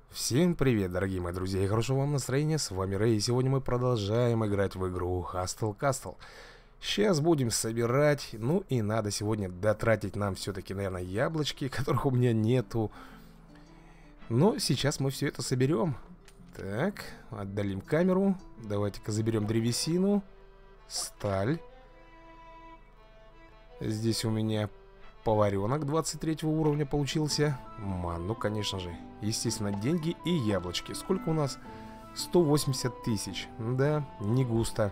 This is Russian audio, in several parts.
Всем привет, дорогие мои друзья, и хорошего вам настроения, с вами Рэй, и сегодня мы продолжаем играть в игру Hustle Castle. Сейчас будем собирать, ну и надо сегодня дотратить нам все-таки, наверное, яблочки, которых у меня нету. Но сейчас мы все это соберем. Так, отдалим камеру, давайте-ка заберем древесину, сталь. Здесь у меня поваренок 23 уровня получился. Манну, конечно же. Естественно, деньги и яблочки. Сколько у нас? 180 тысяч. Да, не густо.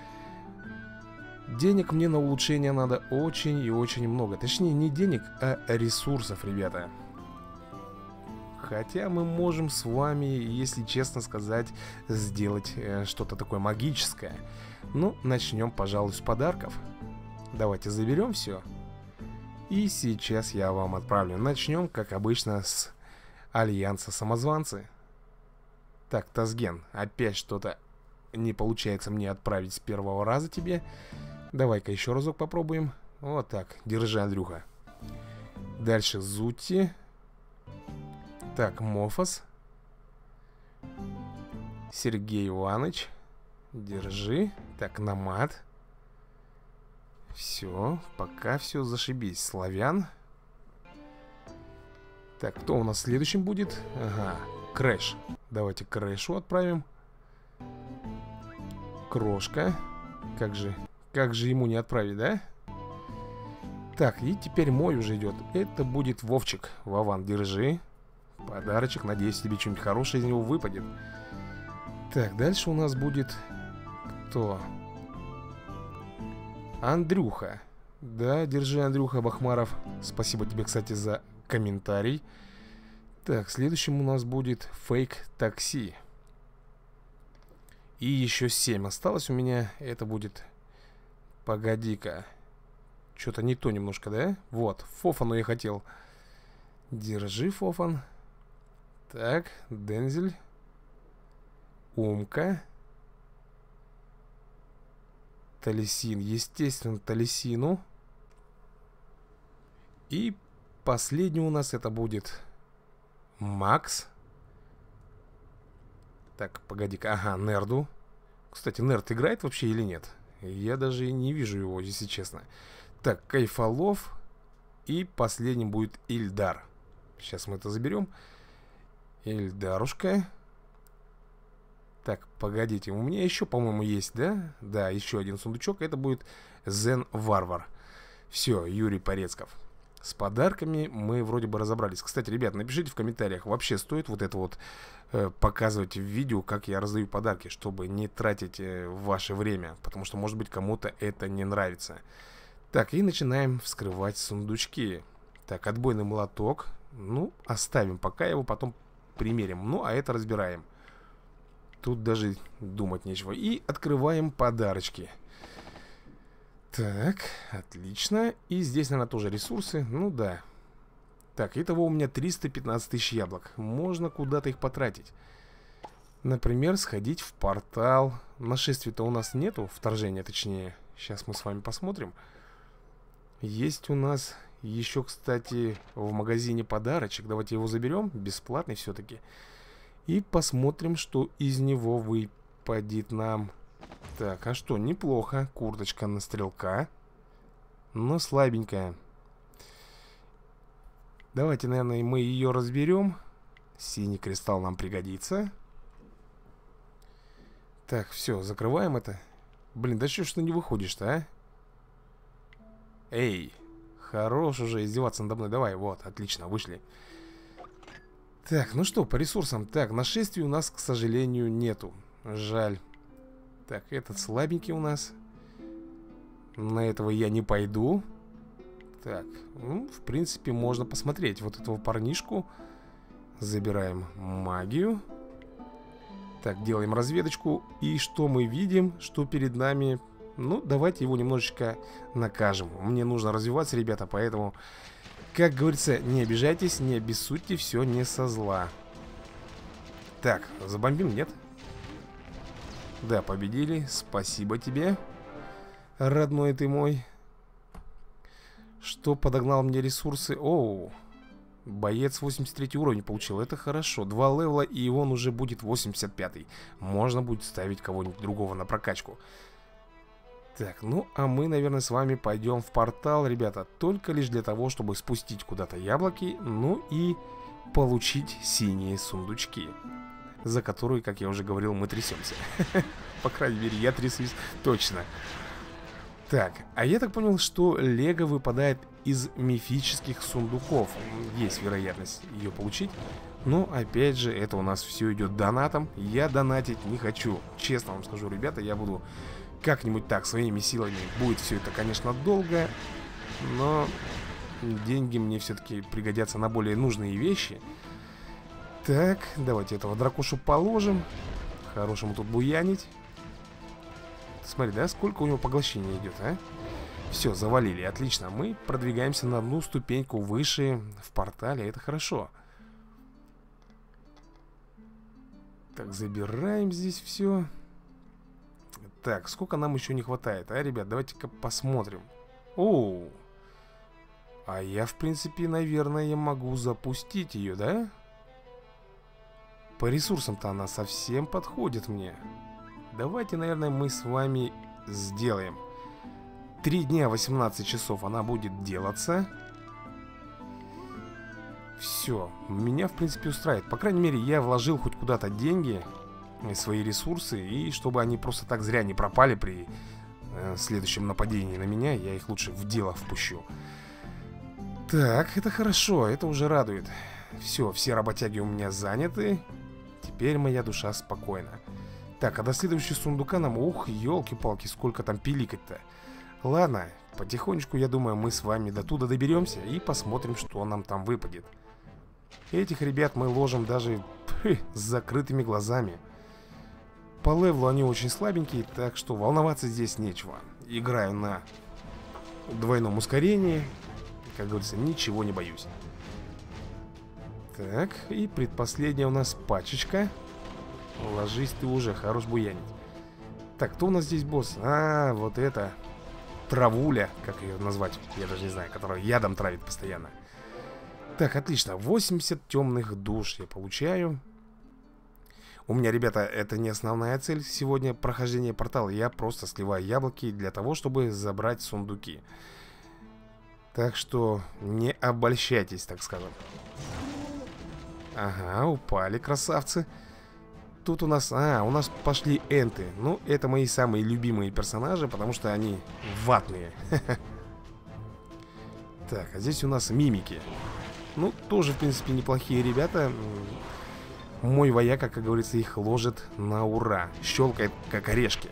Денег мне на улучшение надо очень и очень много. Точнее, не денег, а ресурсов, ребята. Хотя мы можем с вами, если честно сказать, сделать что-то такое магическое. Ну, начнем, пожалуй, с подарков. Давайте заберем все. И сейчас я вам отправлю. Начнем, как обычно, с Альянса Самозванцы. Так, Тазген, опять что-то не получается мне отправить с первого раза тебе. Давай-ка еще разок попробуем. Вот так, держи, Андрюха. Дальше Зути. Так, Мофос. Сергей Иванович. Держи. Так, Намат. Все, пока все зашибись. Славян. Так, кто у нас следующим будет? Ага, Крэш. Давайте Крэшу отправим. Крошка. Как же ему не отправить, да? Так, и теперь мой уже идет. Это будет Вовчик. Вован, держи. Подарочек, надеюсь, тебе что-нибудь хорошее из него выпадет. Так, дальше у нас будет... Кто? Андрюха. Да, держи, Андрюха Бахмаров. Спасибо тебе, кстати, за комментарий. Так, следующим у нас будет Фейк Такси. И еще 7 осталось у меня. Это будет... Погоди-ка. Что-то не то немножко, да? Вот, Фофану я хотел. Держи, Фофан. Так, Дензель. Умка. Талисин, естественно, Талисину. И последний у нас это будет Макс. Так, погоди-ка, ага, Нерду. Кстати, Нерд играет вообще или нет? Я даже и не вижу его, если честно. Так, Кайфолов. И последним будет Ильдар. Сейчас мы это заберем. Ильдарушка. Так, погодите, у меня еще, по-моему, есть, да? Да, еще один сундучок. Это будет Зен Варвар. Все, Юрий Порецков. С подарками мы вроде бы разобрались. Кстати, ребят, напишите в комментариях, вообще стоит вот это вот показывать в видео, как я раздаю подарки, чтобы не тратить ваше время. Потому что, может быть, кому-то это не нравится. Так, и начинаем вскрывать сундучки. Так, отбойный молоток. Ну, оставим, пока его потом примерим. Ну, а это разбираем. Тут даже думать нечего. И открываем подарочки. Так, отлично. И здесь, наверное, тоже ресурсы. Ну да. Так, итого у меня 315 тысяч яблок. Можно куда-то их потратить. Например, сходить в портал. Нашествия-то у нас нету, вторжения точнее. Сейчас мы с вами посмотрим. Есть у нас еще, кстати, в магазине подарочек. Давайте его заберем, бесплатный все-таки. И посмотрим, что из него выпадет нам. Так, а что, неплохо. Курточка на стрелка. Но слабенькая. Давайте, наверное, мы ее разберем. Синий кристалл нам пригодится. Так, все, закрываем это. Блин, да что ж ты не выходишь-то, а? Эй, хорош уже издеваться надо мной. Давай, вот, отлично, вышли. Так, ну что, по ресурсам. Так, нашествий у нас, к сожалению, нету. Жаль. Так, этот слабенький у нас. На этого я не пойду. Так, ну, в принципе, можно посмотреть вот этого парнишку. Забираем магию. Так, делаем разведочку. И что мы видим? Что перед нами... Ну, давайте его немножечко накажем. Мне нужно развиваться, ребята, поэтому... Как говорится, не обижайтесь, не обессудьте, все не со зла. Так, забомбим, нет? Да, победили, спасибо тебе, родной ты мой. Что подогнал мне ресурсы? Оу, Боец 83 уровень получил, это хорошо. 2 левела, и он уже будет 85-й. Можно будет ставить кого-нибудь другого на прокачку. Так, ну а мы, наверное, с вами пойдем в портал, ребята. Только лишь для того, чтобы спустить куда-то яблоки. Ну и получить синие сундучки, за которые, как я уже говорил, мы трясемся. По крайней мере, я трясусь точно. Так, а я так понял, что лего выпадает из мифических сундуков. Есть вероятность ее получить. Но, опять же, это у нас все идет донатом. Я донатить не хочу. Честно вам скажу, ребята, я буду как-нибудь так, своими силами. Будет все это, конечно, долго. Но деньги мне все-таки пригодятся на более нужные вещи. Так, давайте этого дракошу положим. Хорошему тут буянить. Смотри, да, сколько у него поглощения идет, а? Все, завалили, отлично. Мы продвигаемся на одну ступеньку выше в портале, это хорошо. Так, забираем здесь все. Так, сколько нам еще не хватает, а, ребят? Давайте-ка посмотрим. Оу. А я, в принципе, наверное, могу запустить ее, да? По ресурсам-то она совсем подходит мне. Давайте, наверное, мы с вами сделаем 3 дня 18 часов она будет делаться. Все, меня, в принципе, устраивает. По крайней мере, я вложил хоть куда-то деньги, свои ресурсы. И чтобы они просто так зря не пропали при следующем нападении на меня, я их лучше в дело впущу. Так, это хорошо, это уже радует. Все работяги у меня заняты. Теперь моя душа спокойна. Так, а до следующего сундука нам... Ух, елки-палки, сколько там пиликать-то. Ладно, потихонечку, я думаю, мы с вами до туда доберемся и посмотрим, что нам там выпадет. Этих ребят мы ложим даже с закрытыми глазами. По левелу они очень слабенькие, так что волноваться здесь нечего. Играю на двойном ускорении. Как говорится, ничего не боюсь. Так, и предпоследняя у нас пачечка. Ложись ты уже, хорош буянить. Так, кто у нас здесь босс? А, вот это травуля, как ее назвать, я даже не знаю, которая ядом травит постоянно. Так, отлично, 80 темных душ я получаю. У меня, ребята, это не основная цель сегодня прохождения портала. Я просто сливаю яблоки для того, чтобы забрать сундуки. Так что не обольщайтесь, так скажем. Ага, упали красавцы. Тут у нас... у нас пошли энты. Ну, это мои самые любимые персонажи, потому что они ватные. Так, а здесь у нас мимики. Ну, тоже, в принципе, неплохие ребята. Мой вояка, как говорится, их ложит на ура. Щелкает, как орешки.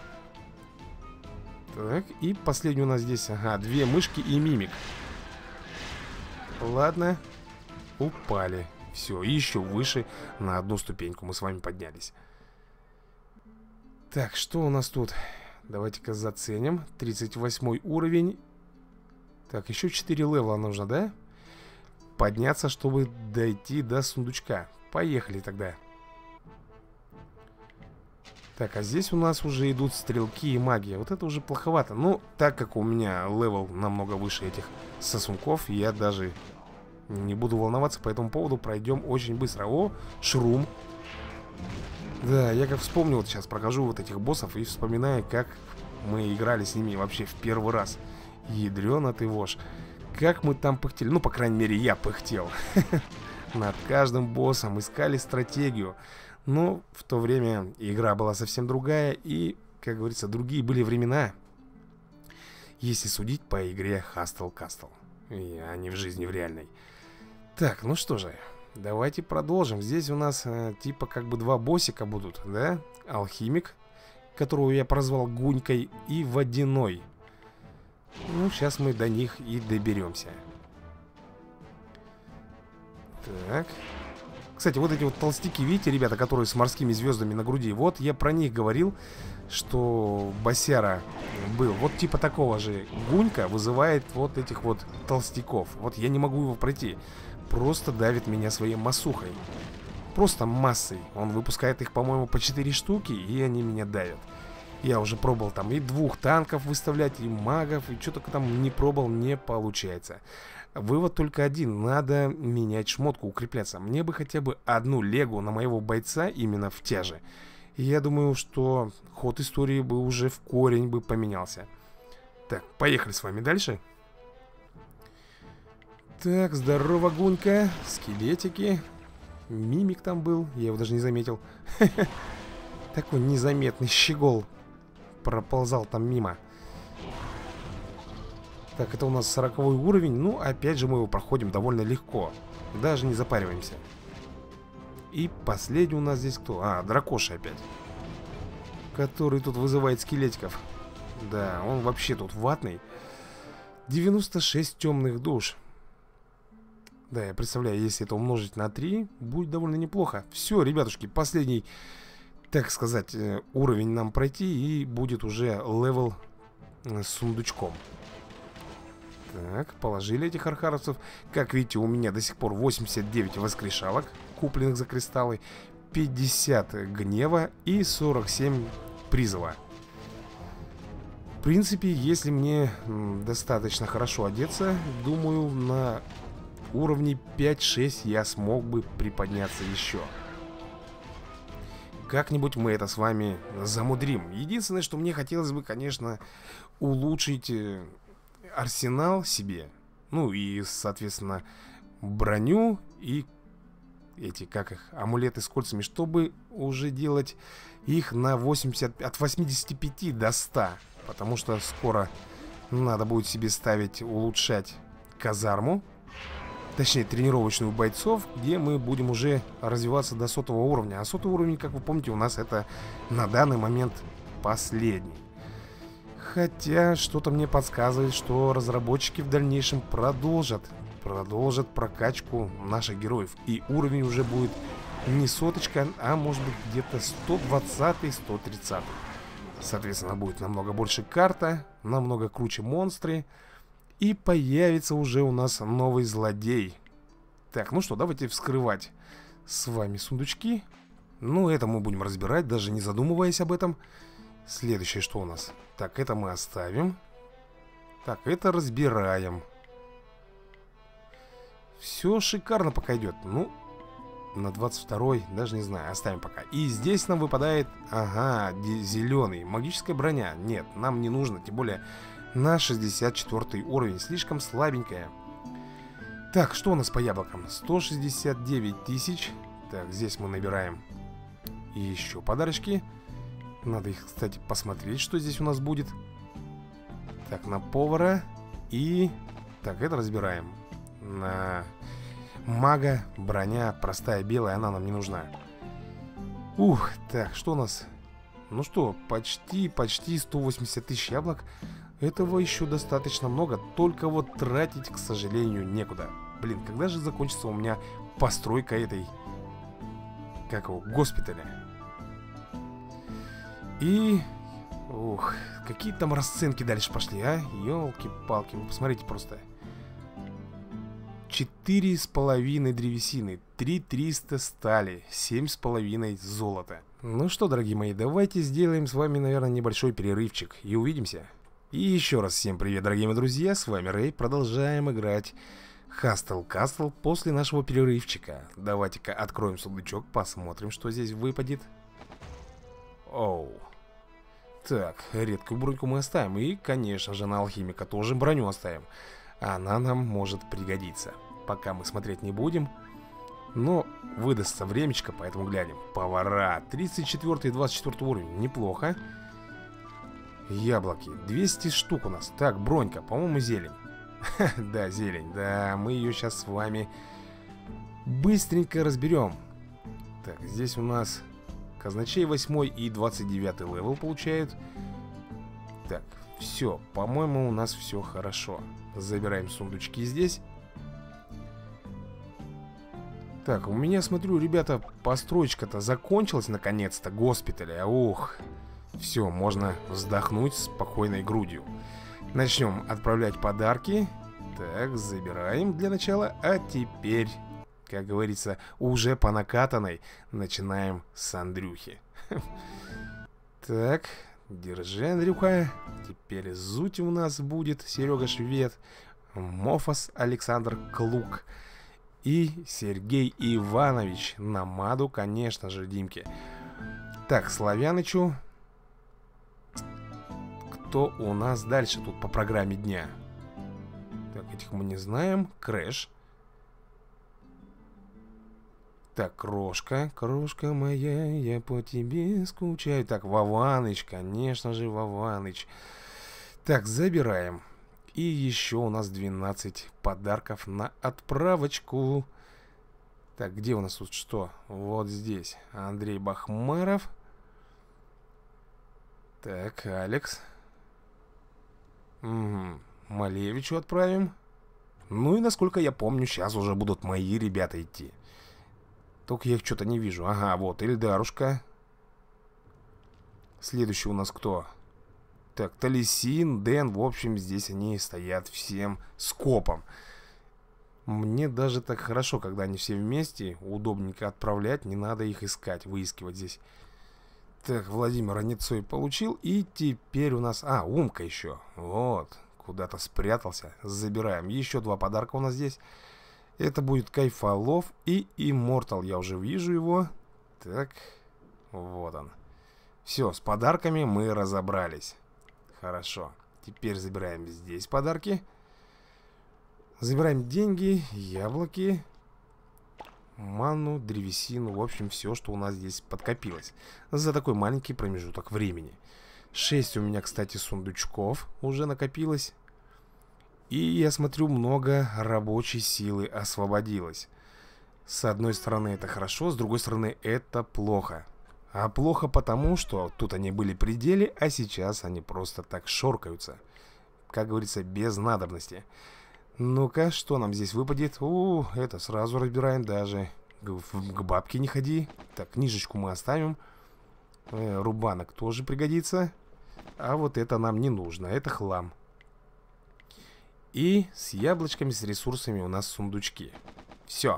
Так, и последний у нас здесь... Ага, 2 мышки и мимик. Ладно. Упали. Все, и еще выше на одну ступеньку мы с вами поднялись. Так, что у нас тут? Давайте-ка заценим. 38 уровень. Так, еще 4 левела нужно, да? Подняться, чтобы дойти до сундучка. Поехали тогда. Так, а здесь у нас уже идут стрелки и магия. Вот это уже плоховато. Ну, так как у меня левел намного выше этих сосунков, я даже... не буду волноваться по этому поводу, пройдем очень быстро. О, шрум. Да, я как вспомнил, вот сейчас прохожу вот этих боссов и вспоминаю, как мы играли с ними вообще в первый раз. Ядрёна ты вошь. Как мы там пыхтели, ну, по крайней мере, я пыхтел. Над каждым боссом искали стратегию. Но в то время игра была совсем другая. И, как говорится, другие были времена, если судить по игре Hustle Castle, а не в жизни в реальной. Так, ну что же, давайте продолжим. Здесь у нас типа как бы 2 боссика будут, да? Алхимик, которого я прозвал Гунькой, и Водяной. Ну, сейчас мы до них и доберемся. Так. Кстати, вот эти вот толстяки, видите, ребята, которые с морскими звездами на груди. Вот я про них говорил, что босяра был. Вот типа такого же Гунька вызывает вот этих вот толстяков. Вот я не могу его пройти. Просто давит меня своей массухой. Просто массой. Он выпускает их, по-моему, по 4 штуки, и они меня давят. Я уже пробовал там и 2 танков выставлять, и магов, и что только там не пробовал, не получается. Вывод только один. Надо менять шмотку, укрепляться. Мне бы хотя бы одну легу на моего бойца именно в тяже. И я думаю, что ход истории бы уже в корень бы поменялся. Так, поехали с вами дальше. Так, здорово, Гунька. Скелетики. Мимик там был, я его даже не заметил. Такой незаметный щегол проползал там мимо. Так, это у нас 40-й уровень. Ну, опять же, мы его проходим довольно легко. Даже не запариваемся. И последний у нас здесь кто? А, Дракоша опять. Который тут вызывает скелетиков. Да, он вообще тут ватный. 96 темных душ. Да, я представляю, если это умножить на 3, будет довольно неплохо. Все, ребятушки, последний, так сказать, уровень нам пройти, и будет уже левел с сундучком. Так, положили этих архаровцев. Как видите, у меня до сих пор 89 воскрешалок, купленных за кристаллы, 50 гнева и 47 призова. В принципе, если мне достаточно хорошо одеться, думаю, на уровне 5-6 я смог бы приподняться еще. Как-нибудь мы это с вами замудрим. Единственное, что мне хотелось бы, конечно, улучшить арсенал себе. Ну и, соответственно, броню и эти, как их, амулеты с кольцами, чтобы уже делать их на 80, от 85 до 100. Потому что скоро надо будет себе ставить, улучшать казарму. Точнее, тренировочную бойцов, где мы будем уже развиваться до 100-го уровня. А 100-й уровень, как вы помните, у нас это на данный момент последний. Хотя, что-то мне подсказывает, что разработчики в дальнейшем продолжат прокачку наших героев. И уровень уже будет не соточка, а может быть где-то 120-й, 130-й. Соответственно, будет намного больше карта, намного круче монстры. И появится уже у нас новый злодей. Так, ну что, давайте вскрывать с вами сундучки. Ну, это мы будем разбирать, даже не задумываясь об этом. Следующее, что у нас? Так, это мы оставим. Так, это разбираем. Все шикарно пока идет. Ну, на 22-й, даже не знаю, оставим пока. И здесь нам выпадает, ага, зеленый, магическая броня. Нет, нам не нужно, тем более на 64 уровень, слишком слабенькая. Так, что у нас по яблокам? 169 тысяч. Так, здесь мы набираем еще подарочки. Надо их, кстати, посмотреть, что здесь у нас будет. Так, на повара. И... так, это разбираем. На мага, броня простая белая, она нам не нужна. Ух, так, что у нас? Ну что, почти 180 тысяч яблок. Этого еще достаточно много. Только вот тратить, к сожалению, некуда. Блин, когда же закончится у меня постройка этой... как его? Госпиталя. И... ух, какие там расценки дальше пошли, а? Ёлки-палки, вы посмотрите просто. 4,5 древесины, 3,300 стали, 7,5 золота. Ну что, дорогие мои, давайте сделаем с вами, наверное, небольшой перерывчик. И увидимся. И еще раз всем привет, дорогие мои друзья, с вами Рэй. Продолжаем играть Hustle Castle после нашего перерывчика. Давайте-ка откроем сундучок, посмотрим, что здесь выпадет. Оу. Так, редкую броньку мы оставим. И, конечно же, на алхимика тоже броню оставим. Она нам может пригодиться. Пока мы смотреть не будем. Но выдастся времечко, поэтому глянем. Повара. 34 и 24 уровень. Неплохо. Яблоки. 200 штук у нас. Так, бронька. По-моему, зелень. Да, зелень. Да, мы ее сейчас с вами быстренько разберем. Так, здесь у нас казначей 8 и 29 левел получают. Так, все. По-моему, у нас все хорошо. Забираем сундучки здесь. Так, у меня, смотрю, ребята, построечка-то закончилась наконец-то, госпиталя. Ух, все, можно вздохнуть спокойной грудью. Начнем отправлять подарки. Так, забираем для начала. А теперь, как говорится, уже по накатанной начинаем с Андрюхи. Так, держи, Андрюха. Теперь Зути у нас будет, Серега Швед. Мофос Александр Клук и Сергей Иванович на маду, конечно же, Димке. Так, Славянычу. Кто у нас дальше тут по программе дня? Так, этих мы не знаем. Крэш. Так, Крошка, крошка моя, я по тебе скучаю. Так, Вованыч, конечно же, Вованыч. Так, забираем. И еще у нас 12 подарков на отправочку. Так, где у нас тут что? Вот здесь Андрей Бахмаров. Так, Алекс. Угу. Малевичу отправим. Ну и насколько я помню, сейчас уже будут мои ребята идти. Только я их что-то не вижу. Ага, вот Эльдарушка. Следующий у нас кто? Так, Талисин, Дэн. В общем, здесь они стоят всем скопом. Мне даже так хорошо, когда они все вместе. Удобненько отправлять. Не надо их искать, выискивать здесь. Так, Владимир Ранецой получил. И теперь у нас... А, Умка еще. Вот. Куда-то спрятался. Забираем. Еще 2 подарка у нас здесь. Это будет Кайфолов и Иммортал. Я уже вижу его. Так. Вот он. Все, с подарками мы разобрались. Хорошо. Теперь забираем здесь подарки. Забираем деньги, яблоки, ману, древесину. В общем, все, что у нас здесь подкопилось за такой маленький промежуток времени. 6 у меня, кстати, сундучков уже накопилось. И я смотрю, много рабочей силы освободилось. С одной стороны это хорошо, с другой стороны это плохо. А плохо потому, что тут они были при деле, а сейчас они просто так шоркаются. Как говорится, без надобности. Ну-ка, что нам здесь выпадет? Это сразу разбираем даже. К бабке не ходи. Так, книжечку мы оставим. Рубанок тоже пригодится. А вот это нам не нужно, это хлам. И с яблочками, с ресурсами у нас сундучки. Все.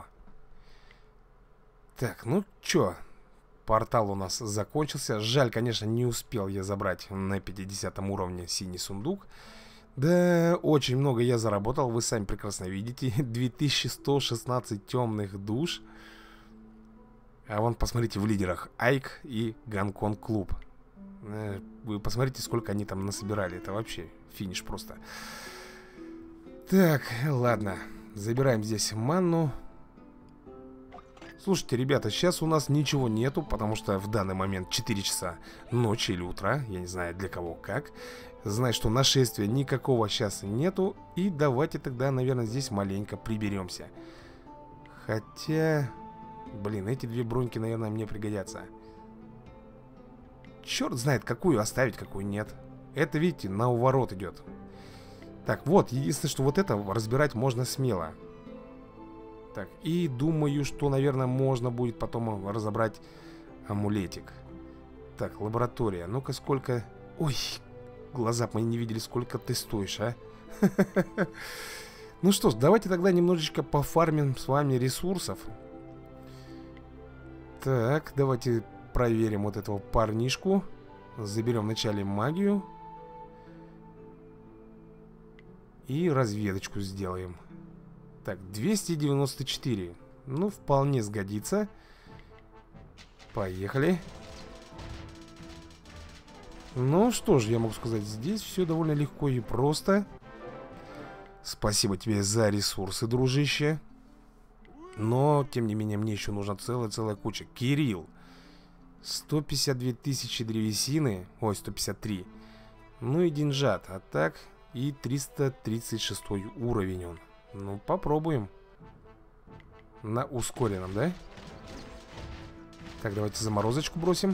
Так, ну чё? Портал у нас закончился. Жаль, конечно, не успел я забрать на 50 уровне синий сундук. Да, очень много я заработал, вы сами прекрасно видите. 2116 темных душ. А вон, посмотрите, в лидерах Айк и Гонконг Клуб. Вы посмотрите, сколько они там насобирали. Это вообще финиш просто. Так, ладно. Забираем здесь манну. Слушайте, ребята, сейчас у нас ничего нету, потому что в данный момент 4 часа ночи или утра. Я не знаю, для кого как. Знаю, что нашествия никакого сейчас нету. И давайте тогда, наверное, здесь маленько приберемся. Хотя... Блин, эти 2 броньки, наверное, мне пригодятся. Черт знает, какую оставить, какую нет. Это, видите, на уворот идет. Так, вот, единственное, что вот это разбирать можно смело. Так, и думаю, что, наверное, можно будет потом разобрать амулетик. Так, лаборатория. Ну-ка, сколько... Ой, глаза мои не видели, сколько ты стоишь, а? Ну что ж, давайте тогда немножечко пофармим с вами ресурсов. Так, давайте проверим вот этого парнишку. Заберем вначале магию. И разведочку сделаем. Так, 294. Ну, вполне сгодится. Поехали. Ну, что же я могу сказать. Здесь все довольно легко и просто. Спасибо тебе за ресурсы, дружище. Но, тем не менее, мне еще нужна целая куча. Кирилл. 152 тысячи древесины. Ой, 153. Ну и деньжат. А так, и 336 уровень он. Ну, попробуем. На ускоренном, да? Так, давайте заморозочку бросим.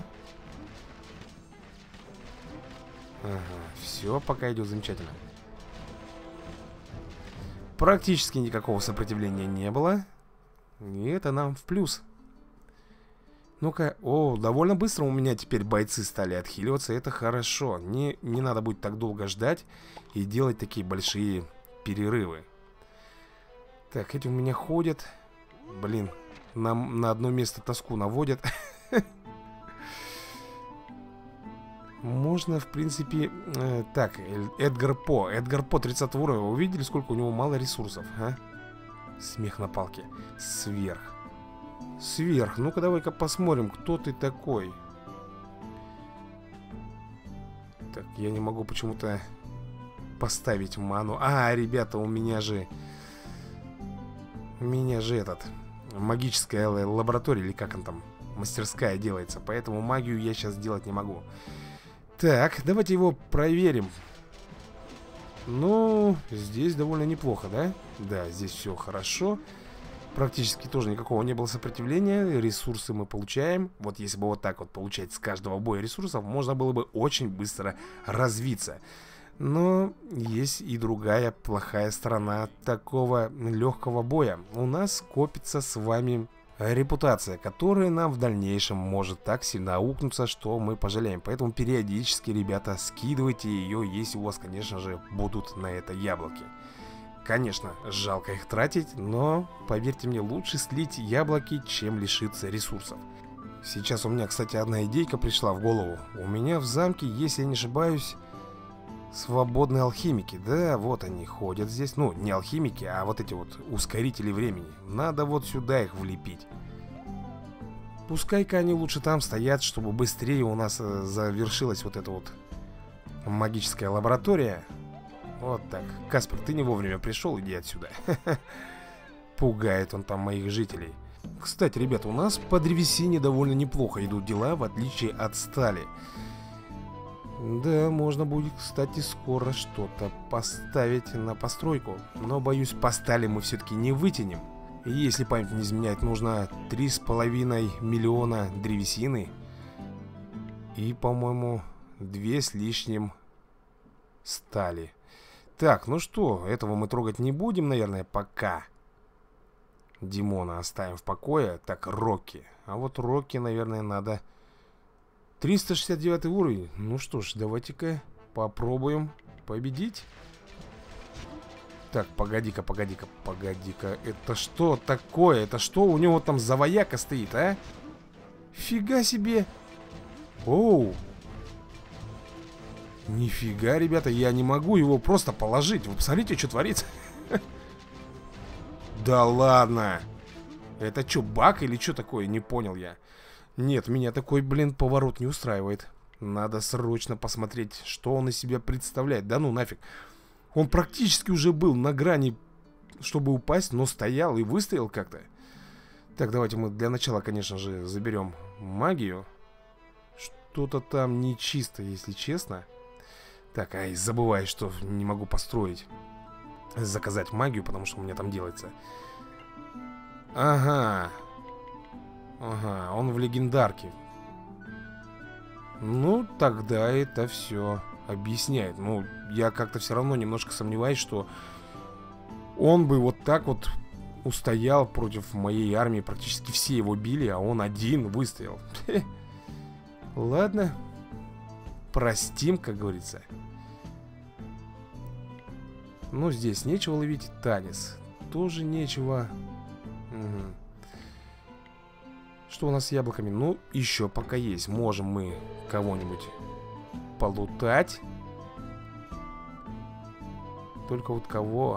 Ага, все, пока идет замечательно. Практически никакого сопротивления не было. И это нам в плюс. Ну-ка, о, довольно быстро у меня теперь бойцы стали отхиливаться. Это хорошо. Не надо будет так долго ждать и делать такие большие перерывы. Так, эти у меня ходят. Блин, на одно место тоску наводят. Можно, в принципе... так, Эдгар По. Эдгар По 30 уровня. Вы увидели, сколько у него мало ресурсов, а? Смех на палке. Сверх. Сверх. Ну-ка, давай-ка посмотрим, кто ты такой. Так, я не могу почему-то поставить ману. А, ребята, у меня же... У меня же этот... Магическая лаборатория, или как он там? Мастерская делается. Поэтому магию я сейчас делать не могу. Так, давайте его проверим. Ну, здесь довольно неплохо, да? Да, здесь все хорошо. Практически тоже никакого не было сопротивления. Ресурсы мы получаем. Вот если бы вот так вот получать с каждого боя ресурсов, можно было бы очень быстро развиться. Но есть и другая плохая сторона такого легкого боя. У нас копится с вами репутация, которая нам в дальнейшем может так сильно аукнуться, что мы пожалеем. Поэтому периодически, ребята, скидывайте ее, если у вас, конечно же, будут на это яблоки. Конечно, жалко их тратить, но, поверьте мне, лучше слить яблоки, чем лишиться ресурсов. Сейчас у меня, кстати, одна идейка пришла в голову. У меня в замке, если я не ошибаюсь, свободные алхимики. Да, вот они ходят здесь. Ну, не алхимики, а вот эти вот ускорители времени. Надо вот сюда их влепить. Пускай-ка они лучше там стоят, чтобы быстрее у нас завершилась вот эта вот магическая лаборатория. Вот так. Каспер, ты не вовремя пришел, иди отсюда. Пугает он там моих жителей. Кстати, ребята, у нас по древесине довольно неплохо идут дела, в отличие от стали. Да, можно будет, кстати, скоро что-то поставить на постройку. Но, боюсь, по стали мы все-таки не вытянем. И если память не изменяет, нужно 3,5 миллиона древесины. И, по-моему, 2 с лишним стали. Так, ну что, этого мы трогать не будем, наверное, пока. Димона оставим в покое. Так, Рокки. А вот Рокки, наверное, надо... 369 уровень. Ну что ж, давайте-ка попробуем победить. Так, погоди-ка, погоди-ка, погоди-ка. Это что такое? Это что у него там за вояка стоит, а? Фига себе. Оу. Нифига, ребята, я не могу его просто положить. Вы посмотрите, что творится. Да ладно. Это что, баг или что такое? Не понял я. Нет, меня такой, блин, поворот не устраивает. Надо срочно посмотреть, что он из себя представляет. Да ну нафиг. Он практически уже был на грани, чтобы упасть, но стоял и выстоял как-то. Так, давайте мы для начала, конечно же, заберем магию. Что-то там нечисто, если честно. Так, ай, забываю, что не могу построить. Заказать магию, потому что у меня там делается. Ага. Ага, он в легендарке. Ну, тогда это все объясняет. Ну, я как-то все равно немножко сомневаюсь, что он бы вот так вот устоял против моей армии. Практически все его били, а он один выстоял. Ладно. Простим, как говорится. Ну, здесь нечего ловить. Танец. Тоже нечего. Угу. Что у нас с яблоками? Ну, еще пока есть. Можем мы кого-нибудь полутать. Только вот кого?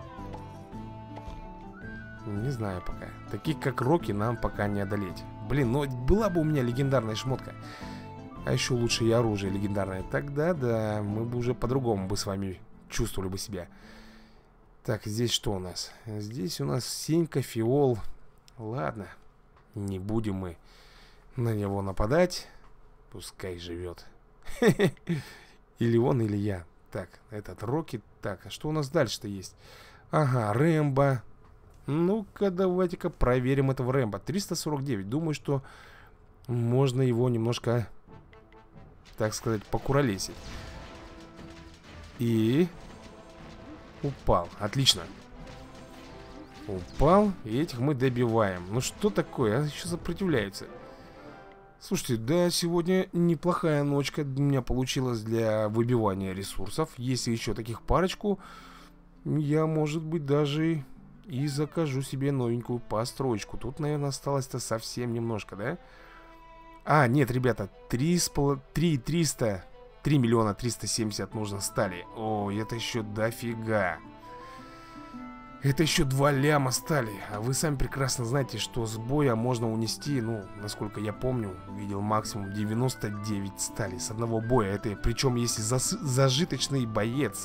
Не знаю пока. Таких как Рокки нам пока не одолеть. Блин, ну была бы у меня легендарная шмотка. А еще лучше и оружие легендарное. Тогда да, мы бы уже по-другому бы с вами чувствовали бы себя. Так, здесь что у нас? Здесь у нас Синька, Фиол. Ладно. Не будем мы на него нападать. Пускай живет. Или он, или я. Так, этот Рокки. Так, а что у нас дальше-то есть? Ага, Рэмбо. Ну-ка, давайте-ка проверим этого Рэмбо. 349. Думаю, что можно его немножко, так сказать, покуролесить. И... упал. Отлично. Упал, и этих мы добиваем. Ну что такое? А еще сопротивляется. Слушайте, да, сегодня неплохая ночка у меня получилась для выбивания ресурсов. Если еще таких парочку, я, может быть, даже и закажу себе новенькую постройку. Тут, наверное, осталось-то совсем немножко, да? А, нет, ребята, 300 3 миллиона 370 нужно стали. О, это еще дофига. Это еще 2 ляма стали. А вы сами прекрасно знаете, что с боя можно унести, ну, насколько я помню, видел максимум 99 стали с одного боя. Это причем если зажиточный боец.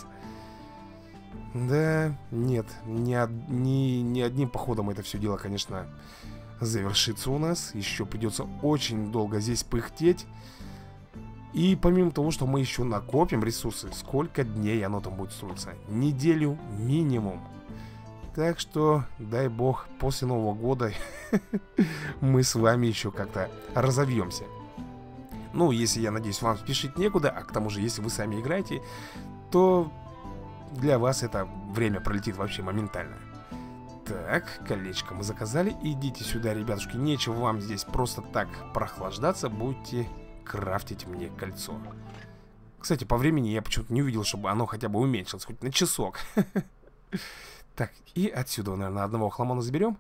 Да, нет, ни одним походом это все дело, конечно, завершится у нас. Еще придется очень долго здесь пыхтеть. И помимо того, что мы еще накопим ресурсы, сколько дней оно там будет строиться? Неделю минимум. Так что, дай бог, после Нового года мы с вами еще как-то разовьемся. Ну, если, я надеюсь, вам спешить некуда, а к тому же, если вы сами играете, то для вас это время пролетит вообще моментально. Так, колечко мы заказали. Идите сюда, ребятушки, нечего вам здесь просто так прохлаждаться. Будете крафтить мне кольцо. Кстати, по времени я почему-то не увидел, чтобы оно хотя бы уменьшилось, хоть на часок. Так, и отсюда, наверное, одного хламона заберем.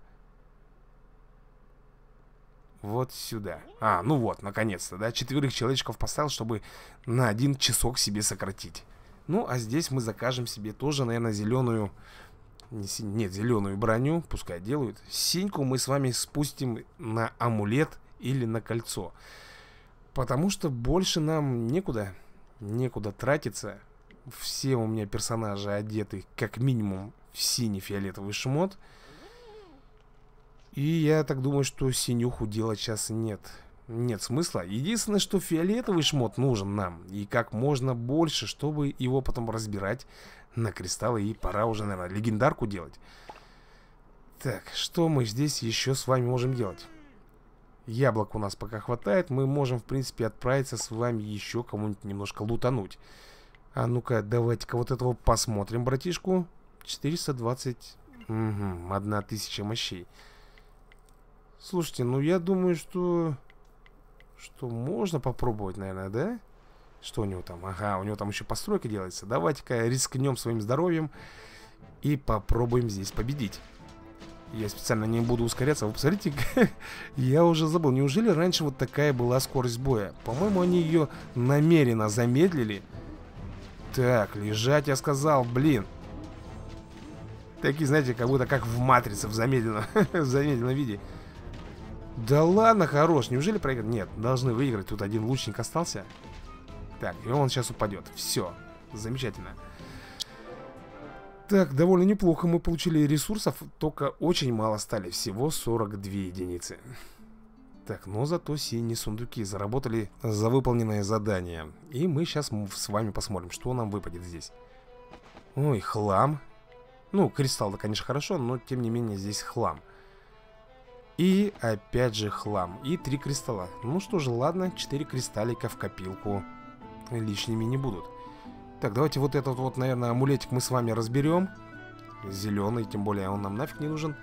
Вот сюда. А, ну вот, наконец-то, да, 4 человечков поставил, чтобы на 1 часок себе сократить. Ну, а здесь мы закажем себе тоже, наверное, зеленую... Нет, зеленую броню, пускай делают. Синьку мы с вами спустим на амулет или на кольцо. Потому что больше нам некуда тратиться. Все у меня персонажи одеты как минимум в синий-фиолетовый шмот. И я так думаю, что синюху делать сейчас нет смысла. Единственное, что фиолетовый шмот нужен нам. И как можно больше, чтобы его потом разбирать на кристаллы. И пора уже, наверное, легендарку делать. Так, что мы здесь еще с вами можем делать? Яблок у нас пока хватает. Мы можем, в принципе, отправиться с вами еще кому-нибудь немножко лутануть. А ну-ка, давайте-ка вот этого посмотрим, братишку. 420... Угу, 1000 мощей. Слушайте, ну я думаю, что можно попробовать, наверное, да? Что у него там? Ага, у него там еще постройка делается. Давайте-ка рискнем своим здоровьем и попробуем здесь победить. Я специально не буду ускоряться. Вы посмотрите, я уже забыл. Неужели раньше вот такая была скорость боя? По-моему, они ее намеренно замедлили. Так, лежать, я сказал, блин. Такие, знаете, как будто как в матрице в замедленном виде. Да ладно, хорош. Неужели проиграть? Нет, должны выиграть. Тут один лучник остался. Так, и он сейчас упадет. Все, замечательно. Так, довольно неплохо мы получили ресурсов. Только очень мало стали. Всего 42 единицы. Так, но зато синие сундуки заработали за выполненное задание. И мы сейчас с вами посмотрим, что нам выпадет здесь. Ой, хлам. Ну, кристалл-то, конечно, хорошо, но тем не менее здесь хлам. И опять же хлам. И 3 кристалла. Ну что же, ладно, 4 кристаллика в копилку лишними не будут. Так, давайте вот этот вот, наверное, амулетик мы с вами разберем. Зеленый, тем более он нам нафиг не нужен.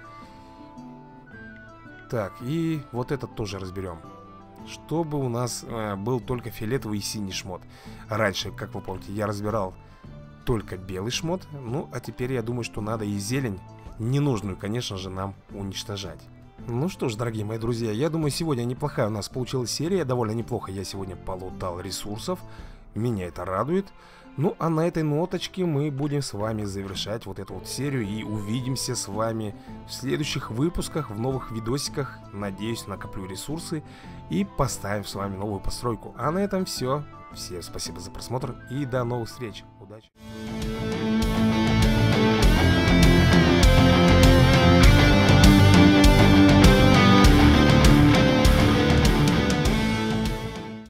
Так, и вот этот тоже разберем. Чтобы у нас был только фиолетовый и синий шмот. Раньше, как вы помните, я разбирал только белый шмот. Ну, а теперь я думаю, что надо и зелень, ненужную, конечно же, нам уничтожать. Ну что ж, дорогие мои друзья, я думаю, сегодня неплохая у нас получилась серия. Довольно неплохо я сегодня полутал ресурсов. Меня это радует. Ну, а на этой ноточке мы будем с вами завершать вот эту вот серию. И увидимся с вами в следующих выпусках, в новых видосиках. Надеюсь, накоплю ресурсы и поставим с вами новую постройку. А на этом все. Всем спасибо за просмотр и до новых встреч. Удачи!